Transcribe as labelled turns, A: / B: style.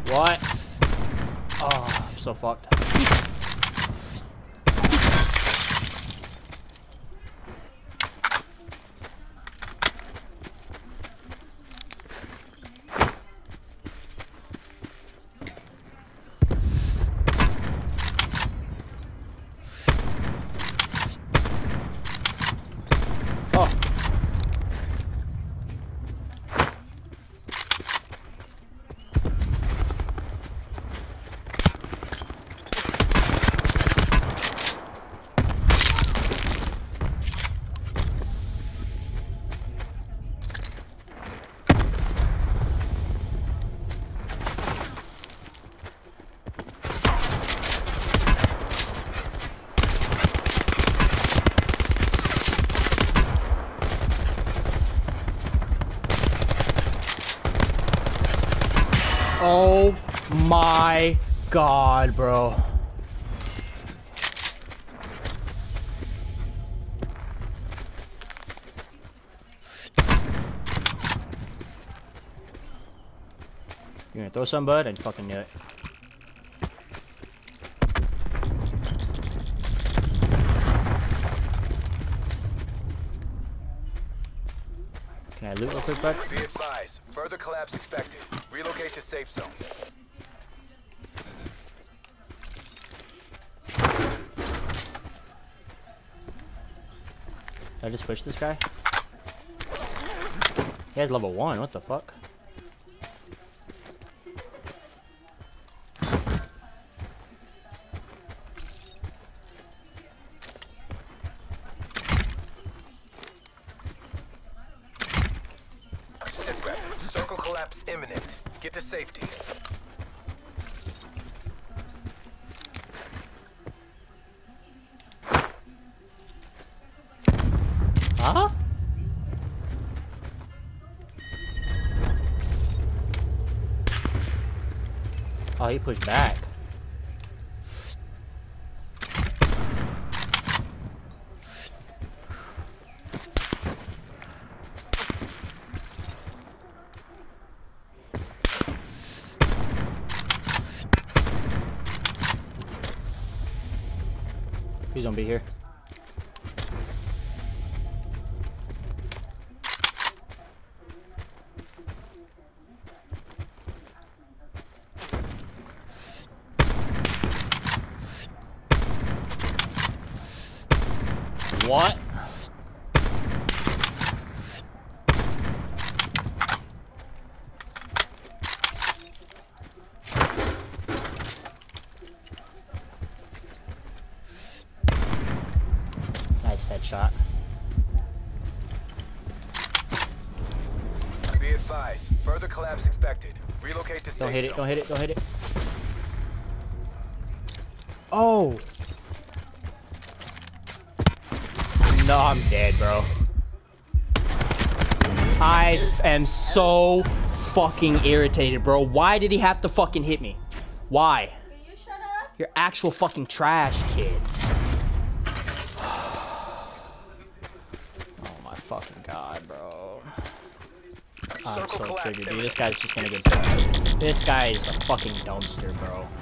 A: What? Oh, I'm so fucked. Oh my god, bro. You gonna throw some, bud? I fucking knew it. Can I loot real quick, bud?
B: Be advised, further collapse expected. Relocate to safe zone.
A: Did I just push this guy? He has level 1, what the fuck?
B: Sit rep. Circle collapse imminent. Get to safety.
A: Huh? Oh, he pushed back. He's gonna be here. What? Nice headshot.
B: Be advised, further collapse expected. Relocate to safe zone.
A: Don't hit it, don't hit it, don't hit it. Oh! No, I'm dead, bro. I am so fucking irritated, bro. Why did he have to fucking hit me? Why?
C: Can you shut up?
A: You're actual fucking trash, kid. Oh my fucking god, bro. I'm so triggered, dude. This guy's just gonna get dumpstered. This guy is a fucking dumpster, bro.